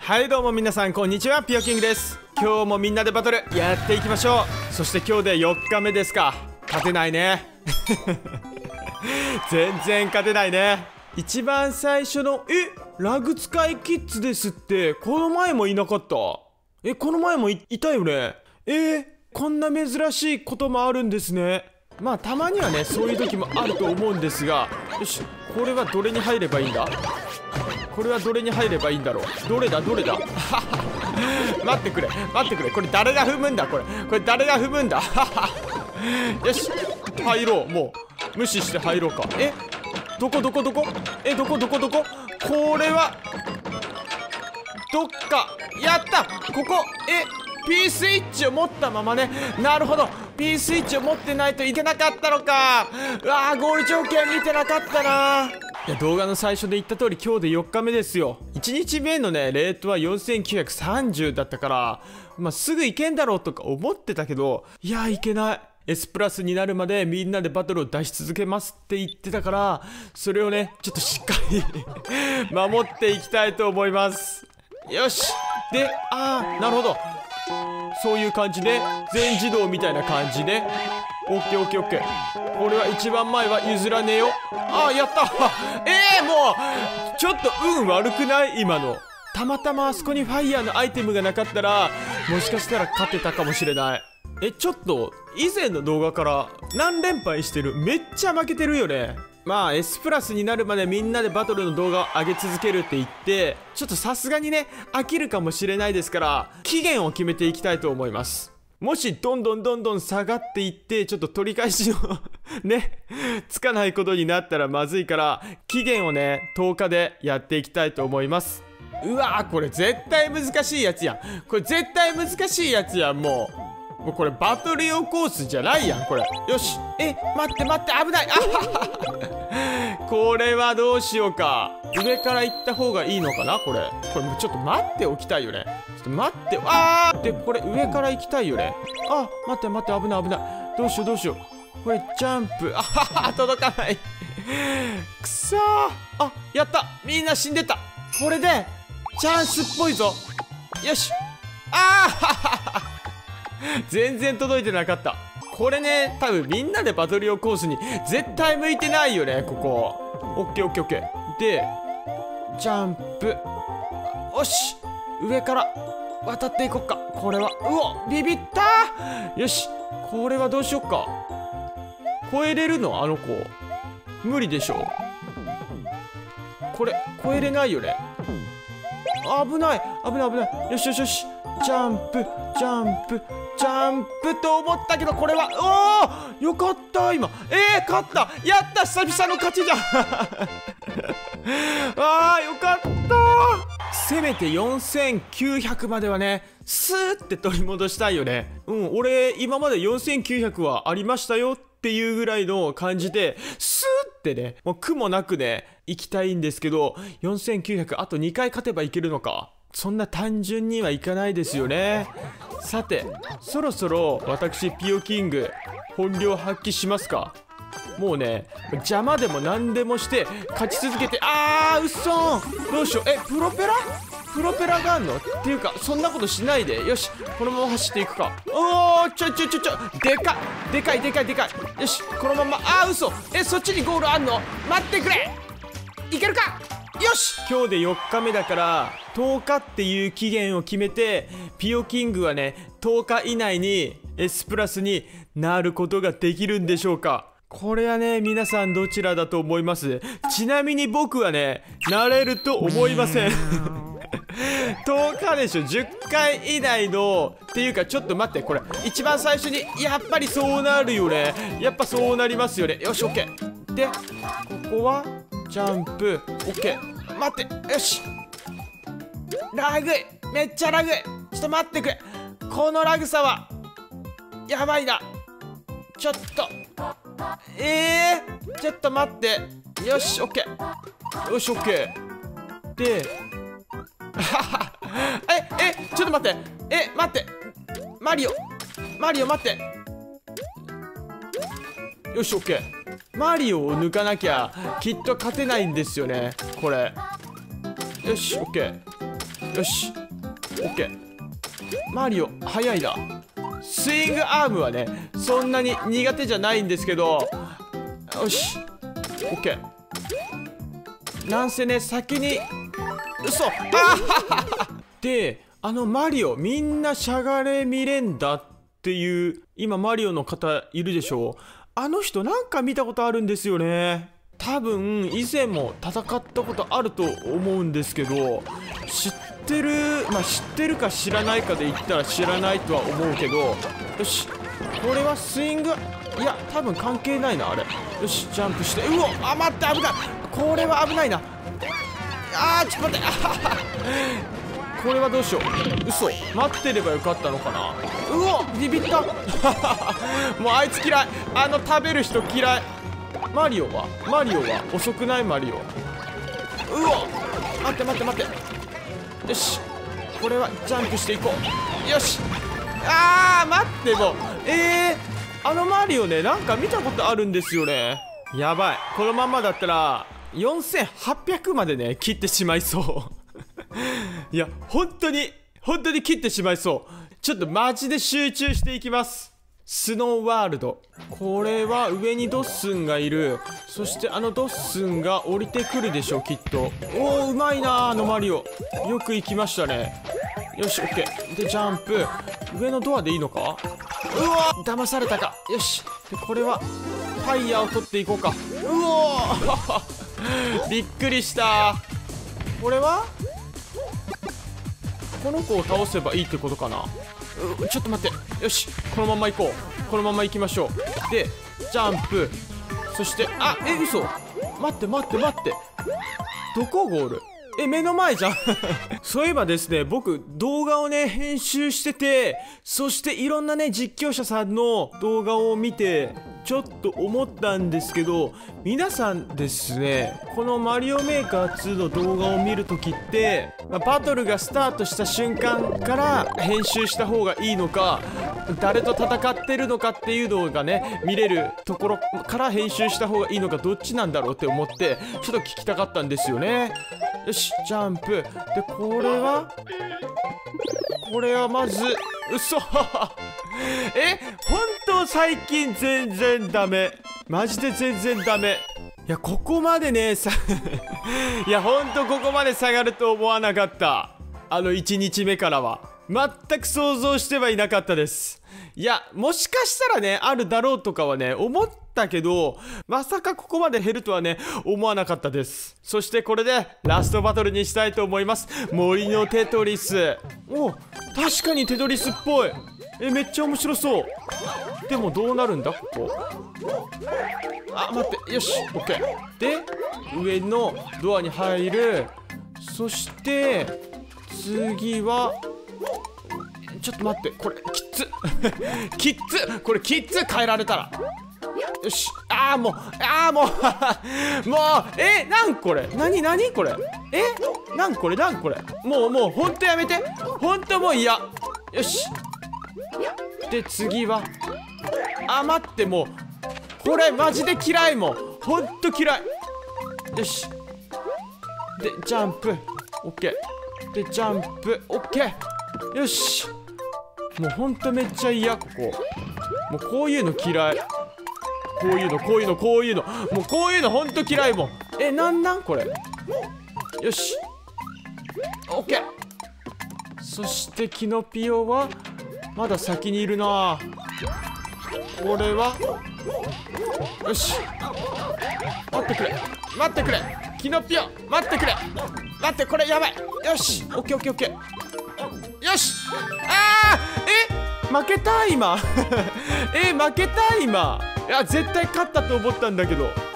はいどうも皆さんこんにちは、ピヨキングです。今日もみんなでバトルやっていきましょう。そして今日で4日目ですか。勝てないね全然勝てないね。一番最初のラグ使いキッズですって、この前もいなかった。この前も いたよね。こんな珍しいこともあるんですね。まあたまにはねそういう時もあると思うんですが、よし、これはどれに入ればいいんだ。これはどれに入ればいいんだろう。どれだ待ってくれ、これ誰が踏むんだ。これ誰が踏むんだよし、入ろう。もう無視して入ろうか。どここれはどっかやった。ここP スイッチを持ったままね。なるほど、 P スイッチを持ってないといけなかったのか。うわー、ゴール条件見てなかったな。いや、動画の最初で言った通り今日で4日目ですよ。1日目のねレートは4930だったから、まあ、すぐ行けんだろうとか思ってたけど、いやいけない。 S プラスになるまでみんなでバトルを出し続けますって言ってたから、それをねちょっとしっかり守っていきたいと思います。よし。で、なるほど、そういう感じで全自動みたいな感じで、オッケー。これは一番前は譲らねえよ。やったもうちょっと運悪くない？今のたまたまあそこにファイヤーのアイテムがなかったら、もしかしたら勝てたかもしれない。ちょっと以前の動画から何連敗してる？めっちゃ負けてるよね。まあ S プラスになるまでみんなでバトルの動画を上げ続けるって言って、ちょっとさすがにね飽きるかもしれないですから、期限を決めていきたいと思います。もしどんどん下がっていって、ちょっと取り返しのねつかないことになったらまずいから、期限をね10日でやっていきたいと思います。うわー、これ絶対難しいやつやん。もうこれバトル用コースじゃないやんこれ。よし。待って危ない。これはどうしようか。上から行った方がいいのかな。これちょっと待っておきたいよね。ちょっと待って。でこれ上から行きたいよね。待って、危ない。どうしよう。これジャンプ届かないくそー。やった、みんな死んでた。これでチャンスっぽいぞ。よし。全然届いてなかった。これね多分みんなでバトル用コースに絶対向いてないよねここ。オッケー。でジャンプ。よし、上から渡っていこっか。これはビビった。よし、これはどうしよっか。越えれるの？あの子無理でしょ。これ越えれないよね。危ない。よし。ジャンプと思ったけど、これはよかった今。勝った。やった、久々の勝ちじゃんよかった。せめて4900まではねスーって取り戻したいよね。俺今まで4900はありましたよっていうぐらいの感じでスーってね、もう苦もなくね行きたいんですけど、4900あと2回勝てばいけるのか。そんな単純にはいかないですよね。さて、そろそろ私ピヨキング本領発揮しますか。もうね邪魔でも何でもして勝ち続けて。うっそー、どうしよう。プロペラがあんのっていうか、そんなことしないで。よし、このまま走っていくか。ちょでかい。よし、このまま。嘘。そっちにゴールあんの？待ってくれ。いけるか。よし、今日で4日目だから10日っていう期限を決めて、ピヨキングはね10日以内に S プラスになることができるんでしょうか。これはね皆さんどちらだと思います？ちなみに僕はねなれると思いません10日でしょ。10回以内のっていうか、ちょっと待って、これ一番最初にやっぱりそうなるよね。やっぱそうなりますよね。よし、 OK で、ここはジャンプ。 OK。 待って。よし、ラグい、めっちゃラグい。ちょっと待ってくれ。このラグさはやばいな。ちょっとちょっと待って。よし、 OK。 よし、 OK でちょっと待って。待って、マリオ待って。よし、 OK。 マリオを抜かなきゃきっと勝てないんですよねこれ。よし、 OK。 よし、オッケー。マリオ速いな。スイングアームはねそんなに苦手じゃないんですけど、よし、オッケー。なんせね先に嘘で、マリオみんなしゃがれ見れんだっていう今マリオの方いるでしょう。あの人なんか見たことあるんですよね。多分以前も戦ったことあると思うんですけど、知ってるか知らないかで言ったら知らないとは思うけど、よし、これはスイング、いや多分関係ないなあれ。よし、ジャンプして、うお、あ、待って、危ない、これは危ないな。あー、ちょっと待ってこれはどうしよう。嘘、待ってればよかったのかな。うお、ビビったもうあいつ嫌い、食べる人嫌い。マリオは遅くない？マリオ、うお、待って待って待って、よし、これはジャンプしていこう。よし、あー、待って、もうマリオね、なんか見たことあるんですよね。やばい、このままだったら4800までね切ってしまいそういや本当に切ってしまいそう。ちょっとマジで集中していきます。スノーワールド、これは上にドッスンがいる。そしてドッスンが降りてくるでしょうきっと。おお、うまいなマリオ、よく行きましたね。よし、オッケーでジャンプ、上のドアでいいのか。うわ、騙されたか。よし、でこれはファイヤーを取っていこうか。うおびっくりした。これはこの子を倒せばいいってことかな。ちょっと待って、よし、このまま行こう。このまま行きましょう。でジャンプ、そして嘘、待って待って待って、どこゴール、目の前じゃんそういえばですね、僕動画をね編集してて、そしていろんなね実況者さんの動画を見てちょっと思ったんですけど、皆さんですね、このマリオメーカー2の動画を見るときって、バトルがスタートした瞬間から編集した方がいいのか、誰と戦ってるのかっていうのがね見れるところから編集した方がいいのか、どっちなんだろうって思ってちょっと聞きたかったんですよね。よし、ジャンプで、これはまず嘘本当最近全然ダメ、マジで全然ダメ。いや、ここまでねいや本当ここまで下がると思わなかった。1日目からは全く想像してはいなかったです。いや、もしかしたらねあるだろうとかはね思ったけど、まさかここまで減るとはね思わなかったです。そしてこれでラストバトルにしたいと思います。森のテトリス。お、確かにテトリスっぽい。めっちゃ面白そう。でもどうなるんだここ。待って、よし、オッケーで上のドアに入る。そして次はちょっと待って、これきつきつ、これきつ、変えられたら。よし、もうなんこれ、何これ、なんこれもうほんとやめて、ほんともう嫌。よし、で次は待って、もうこれマジで嫌い、もうほんと嫌い。よし、でジャンプ、オッケーでジャンプ、オッケー。よし、もうほんとめっちゃ嫌、ここ。もうこういうの嫌い。こういうのもうこういうのほんと嫌いもん。なんこれ。よし、オッケー。そしてキノピオはまだ先にいるな。これはよし、待ってくれキノピオ、待ってくれ、待って、これやばい。よし、オッケーオッケーオッケー。よし、負けた今負けた今。いや絶対勝ったと思ったんだけど。